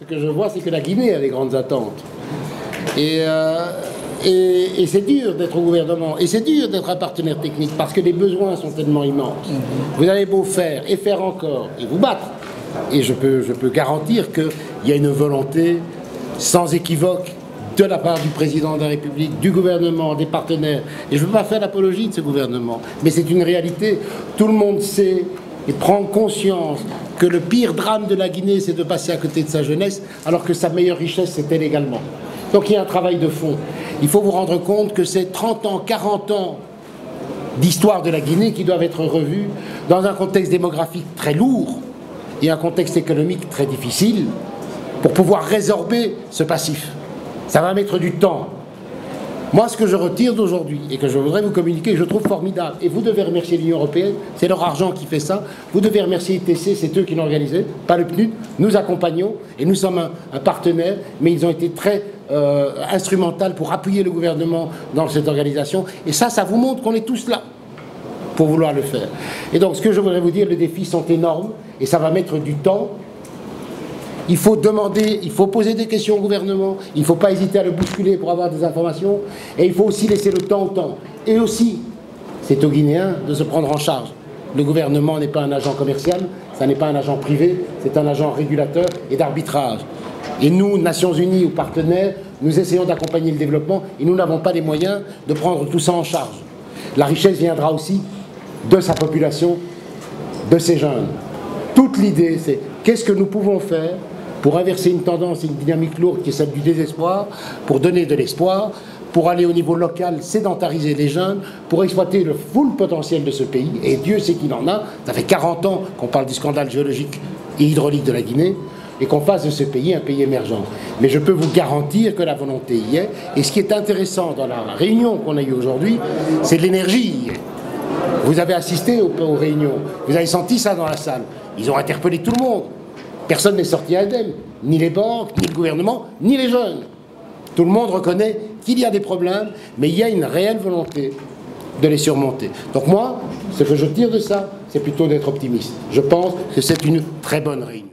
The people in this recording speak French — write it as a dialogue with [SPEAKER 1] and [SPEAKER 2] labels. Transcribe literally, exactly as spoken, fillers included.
[SPEAKER 1] Ce que je vois, c'est que la Guinée a des grandes attentes. Et, euh, et, et c'est dur d'être au gouvernement, et c'est dur d'être un partenaire technique, parce que les besoins sont tellement immenses. Vous avez beau faire, et faire encore, et vous battre. Et je peux, je peux garantir qu'il y a une volonté sans équivoque de la part du président de la République, du gouvernement, des partenaires. Et je ne veux pas faire l'apologie de ce gouvernement, mais c'est une réalité. Tout le monde sait et prend conscience que le pire drame de la Guinée, c'est de passer à côté de sa jeunesse, alors que sa meilleure richesse, c'était légalement. Donc il y a un travail de fond. Il faut vous rendre compte que c'est trente ans, quarante ans d'histoire de la Guinée qui doivent être revus dans un contexte démographique très lourd et un contexte économique très difficile pour pouvoir résorber ce passif. Ça va mettre du temps. Moi, ce que je retire d'aujourd'hui et que je voudrais vous communiquer, je trouve formidable, et vous devez remercier l'Union européenne, c'est leur argent qui fait ça, vous devez remercier I T C, c'est eux qui l'ont organisé, pas le P N U D, nous accompagnons, et nous sommes un, un partenaire, mais ils ont été très euh, instrumentaux pour appuyer le gouvernement dans cette organisation, et ça, ça vous montre qu'on est tous là pour vouloir le faire. Et donc, ce que je voudrais vous dire, les défis sont énormes, et ça va mettre du temps. Il faut demander, il faut poser des questions au gouvernement, il ne faut pas hésiter à le bousculer pour avoir des informations, et il faut aussi laisser le temps au temps. Et aussi, c'est aux Guinéens de se prendre en charge. Le gouvernement n'est pas un agent commercial, ça n'est pas un agent privé, c'est un agent régulateur et d'arbitrage. Et nous, Nations Unies ou partenaires, nous essayons d'accompagner le développement et nous n'avons pas les moyens de prendre tout ça en charge. La richesse viendra aussi de sa population, de ses jeunes. Toute l'idée, c'est qu'est-ce que nous pouvons faire pour inverser une tendance et une dynamique lourde qui est celle du désespoir, pour donner de l'espoir, pour aller au niveau local, sédentariser les jeunes, pour exploiter le full potentiel de ce pays, et Dieu sait qu'il en a. Ça fait quarante ans qu'on parle du scandale géologique et hydraulique de la Guinée, et qu'on fasse de ce pays un pays émergent. Mais je peux vous garantir que la volonté y est, et ce qui est intéressant dans la réunion qu'on a eue aujourd'hui, c'est de l'énergie. Vous avez assisté aux, aux réunions, vous avez senti ça dans la salle. Ils ont interpellé tout le monde. Personne n'est sorti indemne, ni les banques, ni le gouvernement, ni les jeunes. Tout le monde reconnaît qu'il y a des problèmes, mais il y a une réelle volonté de les surmonter. Donc moi, ce que je tire de ça, c'est plutôt d'être optimiste. Je pense que c'est une très bonne réunion.